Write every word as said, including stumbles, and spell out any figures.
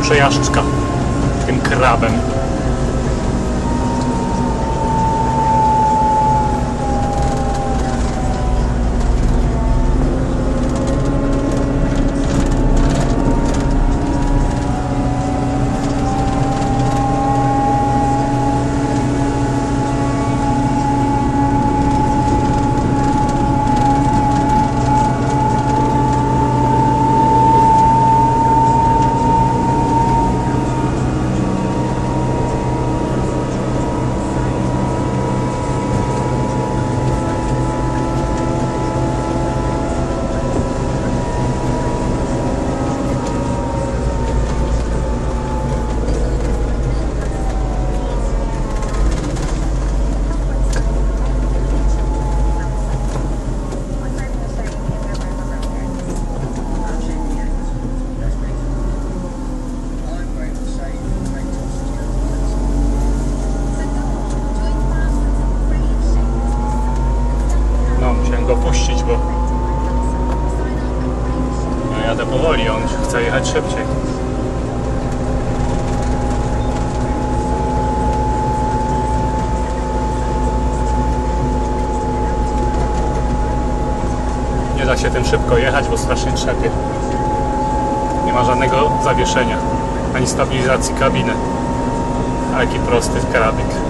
przejażdżka tym krabem. Puścić, bo ja jadę powoli, on chce jechać szybciej. Nie da się tym szybko jechać, bo strasznie trzepie. Nie ma żadnego zawieszenia, ani stabilizacji kabiny. A jaki prosty karabik.